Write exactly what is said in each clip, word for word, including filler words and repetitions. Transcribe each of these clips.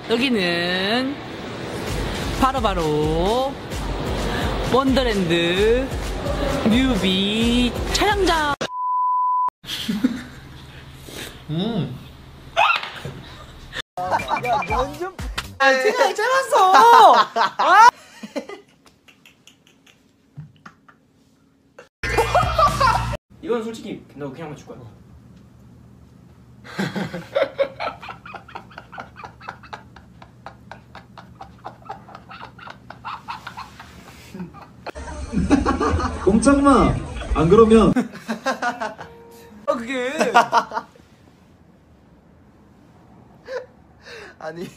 여기는 바로바로 원더랜드 뮤비 촬영장. 음. 야, 넌 좀. 아, 생각이 짧았어. 아! 이건 솔직히 너 그냥 맞출 거야. 꼼짝마. 안 그러면. 어 그게. 아니.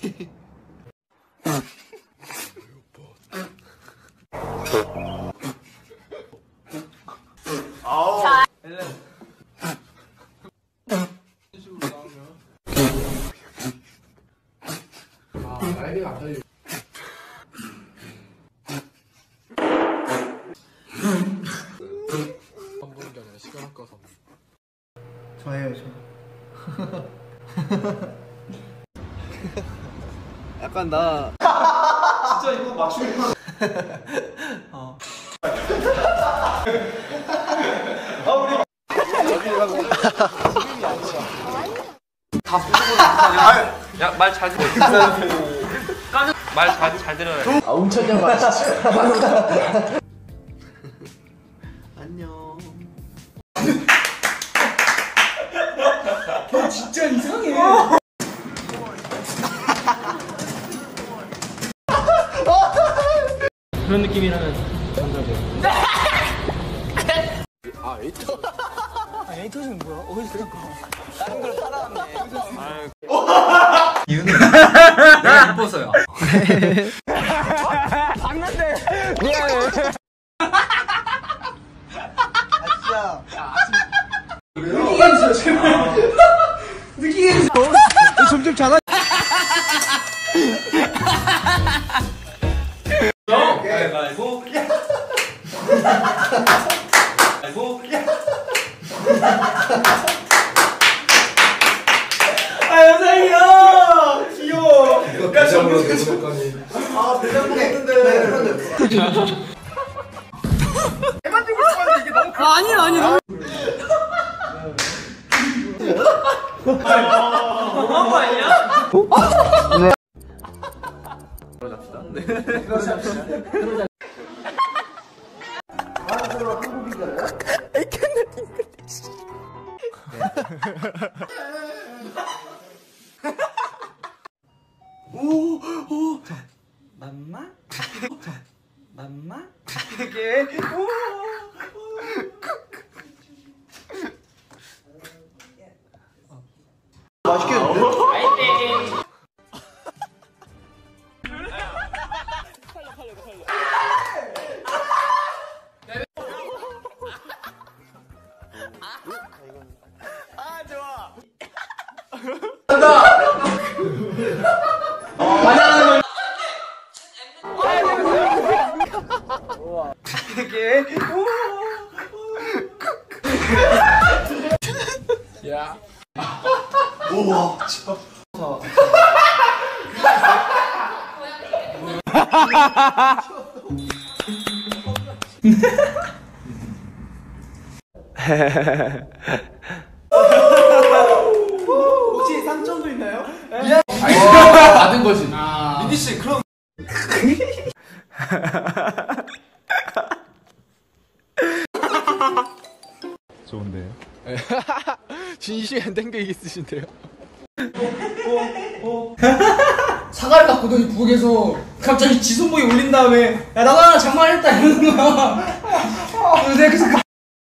아우. 날개가 안 달려. 안 보는 게 아니라 시간 아까워서. 저예요, 저. 약간 나 진짜 이거 맞추겠다. 어. 아 우리 다 부르고 야, 말 잘 들어. 말 잘 들어요. 아, 운천녀가 진짜. 안녕. 너 진짜 이상해. 그런 느낌이라면 정답이에요. 아 에이터. 아, 에이터즈는 뭐야? 어디서 들은 거? 다른 걸 따라왔네. 이유는 내가 이뻐서요. 봤는데 미안해. 아 진짜. 느끼게 점점 잘하. 가위바위보. 가위바위보. 아 영상이야. 귀여워. 야 정말 대박까지. 아 대장 먹었는데. 아, 아니요, 아니요. 너무한 거 아니야? 네. 오, 오, 맘마? 맘마? 이게 오, 맛있겠는데? 아 좋아. 간다. 반항하는 걸. 이게 야. 우와 참. 혹시 삼 점도 있나요? 아니 받은 거지. 민기 씨 그럼. 좋은데요? 진심이 안 땡겨 있으신데요? 사과를 갖고 너희 부엌에서 갑자기 지 손목에 올린 다음에 야 나도 하나 장만했다 이러는 거야. 내가 그래서 가...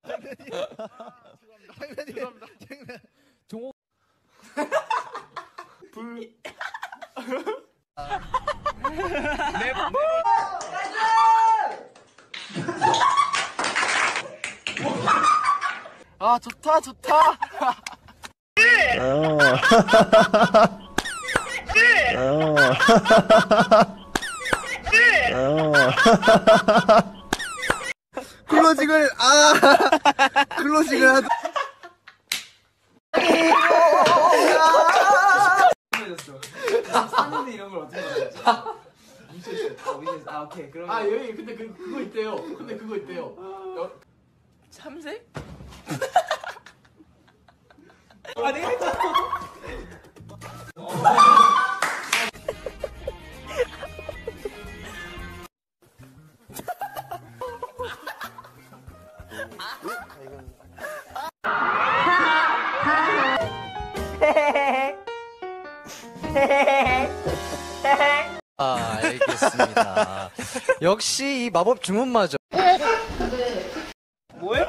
종호 불 아 좋다 좋다. 클로징을 아 클로징을 하자. 산인데 폰이 이런 걸 어떻게 알았지? 아, 위젯. 아, 오케이. 그럼 아 여기 근데 그 그거 있대요. 근데 그거 있대요. 여... 참새? 아, 내가 했잖아. 아, 알겠습니다. 역시 이 마법 주문마저. 뭐해?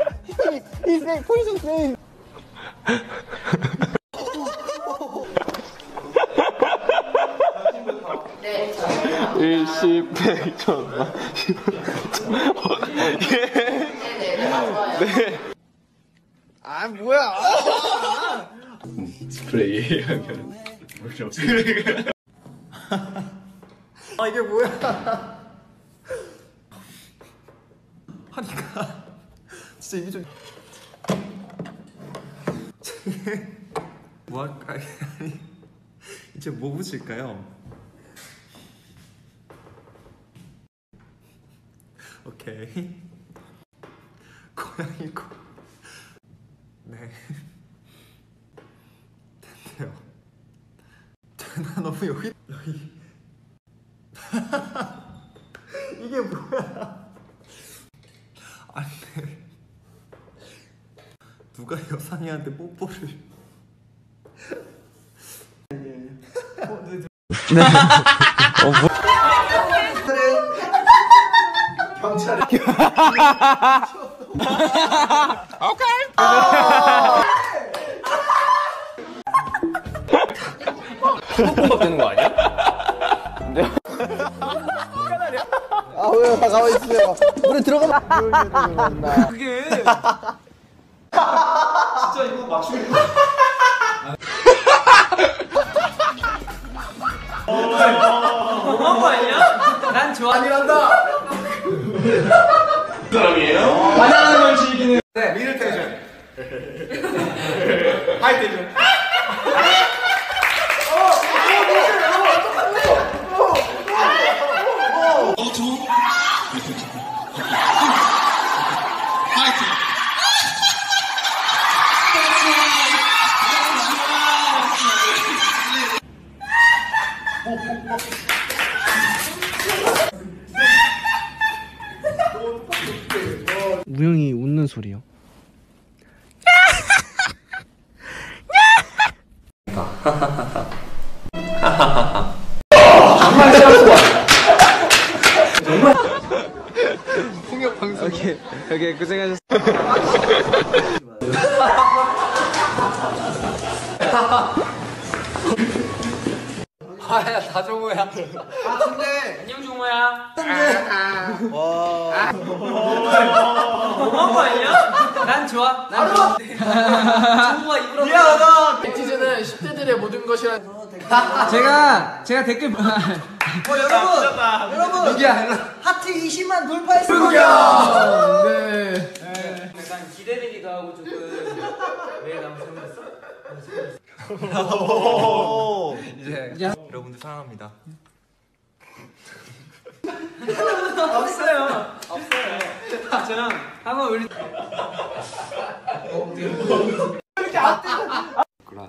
일십백천만. 네. 아, 뭐야? 스프레이 하면 아 이게 뭐야? 하니까 진짜 이게 좀 뭐 할까? 아니 이제 뭐 붙일까요? 오케이 고양이 코. 네 됐네요. 나 너무 여기 여기 이게 뭐야? 아니 누가 여상이한테 뽀뽀를? 볶음밥 되는 거 아니야? 아, 왜요? 다 가만히 있으세요. 물에 들어가면. 그게. 진짜 이거 맞추기 너무한 거 아니야? 난 좋아. 아니란다. 바나나 걸 즐기는. 네 미를 텐션. 하이 텐션. 우영이 웃는 소리요. 풍력 방송. 오케이, 오케이, 고생하셨어. 아야 다 종호야. 아, 근데. 안녕, 종호야. 와. 너무한 거 아니야? 난 좋아. 난 좋아. 종호가 입으로. 미안하다. 네티즌은 십 대들의 모든 것이란. 제가, 제가 댓글. 어, 여러분. 여러분. 누구야? 하트 이십만 돌파했습니다. 누구야? 네. 약간 기대되기도 하고 조금. 왜 나무 생겼어? 이제 여러분들 사랑합니다. 없어요. 없어요. 저랑 한번 울리. 이렇게 안 뜨. 그라.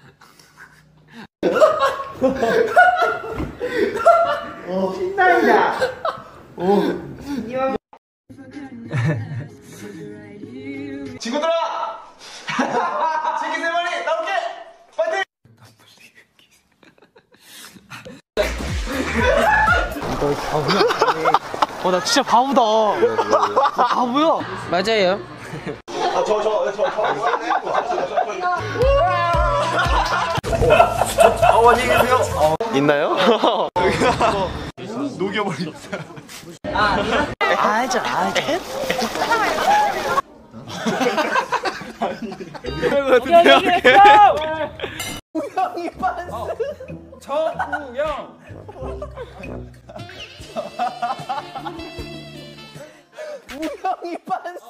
신난다. 친구들아! 치킨 세 마리 나올게! 파이팅! 어, 나 진짜 바보다. 나 바보야. 맞아요. 아, 저, 저, 저, 저. 어, 안녕히 계세요. 있나요? 녹여버리겠다. 알죠, 알죠. 우영이 반스. 정우영. 우영이 반스.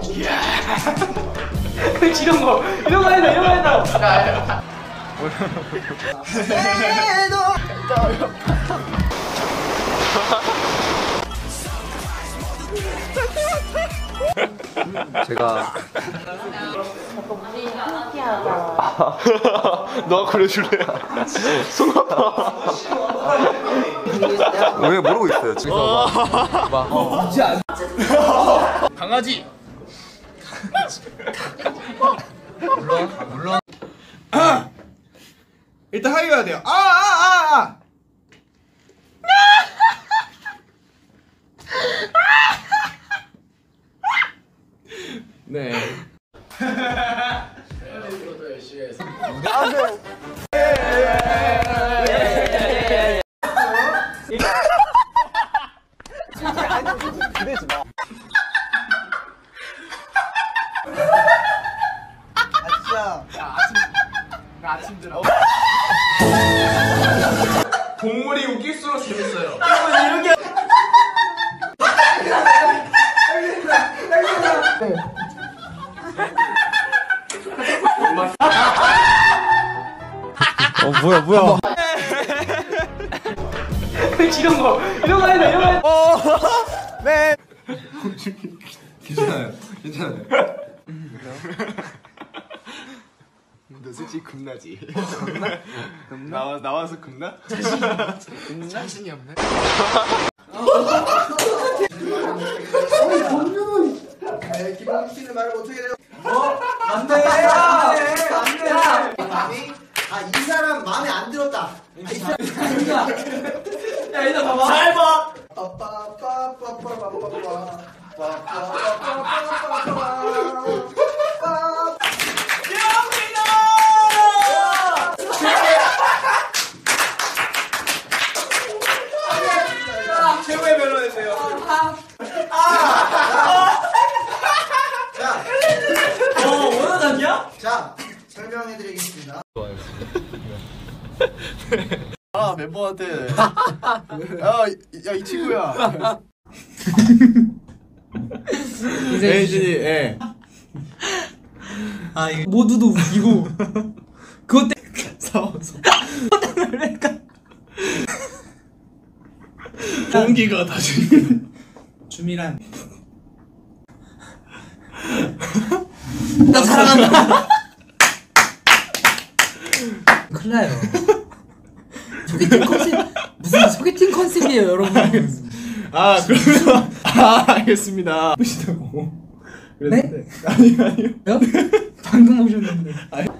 이런 거, 이런 거 해도, 이런 거 해도. 제가 너가 그려줄래? 손 아파. 왜 모르고 있어요 지금. 강아지. 일단 하이가 해야 돼요. 아, 아, 아, 아. 네. 동물이 웃길수록 재밌어요. 어 뭐야 뭐야. 이런 거, 이런 거 해야 돼, 이런 거 해. 괜찮아요. 괜찮아요. 너 솔직히 겁나지? 겁나? 나와 나와서 겁나? 자신이 없네. 기본키는 말고 어떻게 돼요? 안 돼, 안 돼, 안 돼. 마음이 아이 사람 마음에 안 들었다. 이 사람 야, 일단 봐봐. 잘 봐. 최고의 멜로디세요. 어, 원하단이야? 자, 설명해드리겠습니다. 아 멤버한테 야이 친구야. 에이진이 예. 아, 이거 모두도 웃기고. 그것 때문에 싸워서. 그것 때문에 그러니까. 공기가 다시. 주미란. 나 사랑한다. 큰일 나요. 소개팅 컨셉, 무슨 소개팅 컨셉이에요, 여러분. 아 그러면 아 알겠습니다. 보시다고. 네? 아니 아니요. 요? 방금 오셨는데.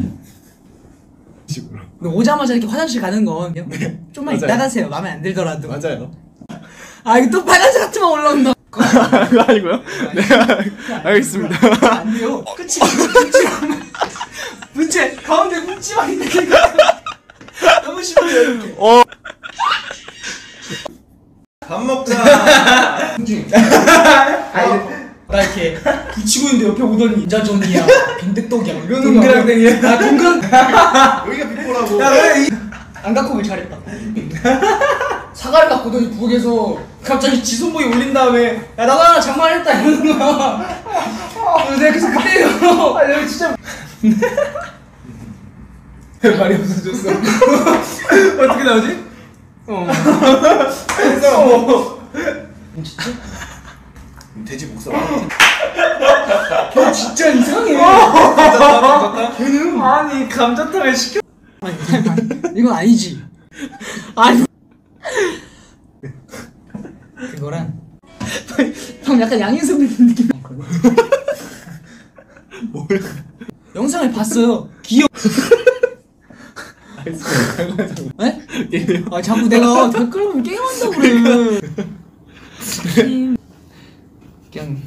식으로. 근데 오자마자 이렇게 화장실 가는 건 좀만 맞아요. 이따 가세요. 마음에 안 들더라도. 맞아요. 아, 이거 또 빨간색 같으면 올라온다. 그거 아니고요? 네 알겠습니다. 안 돼요. 끝이 문치만 문치 가운데 문치만 있는 게 너무 심해요. 이렇게. 어. 밥 먹자. 아니, 나 이렇게 붙이고 있는데 옆에 오더니 인자존이야, 빈대떡이야 이러는 거. 동그랑땡이야. 아, 동그랑. 여기가 빅보라고. 야, 왜 이... 안 갖고 오길 잘했다. 사과를 갖고 오더니 부엌에서 갑자기 지 손목에 올린 다음에 야, 나도 하나 장만했다 이러는 거야. 그래서 내가 계속 그때요. 아, 내가 진짜 말이 없어졌어. 어떻게 나오지? 어. 그래서 진짜? 돼지 목살. 걔 진짜 이상해. 걔는 아니 감자탕을 시켜. 아니, 이건 아니지. 아니 그거랑 형 약간 양인석 느낌 나거든. 뭐야? 영상을 봤어요. 귀여워. 네? 아 자꾸 내가 댓글 보면 게임한다고 그래. 그냥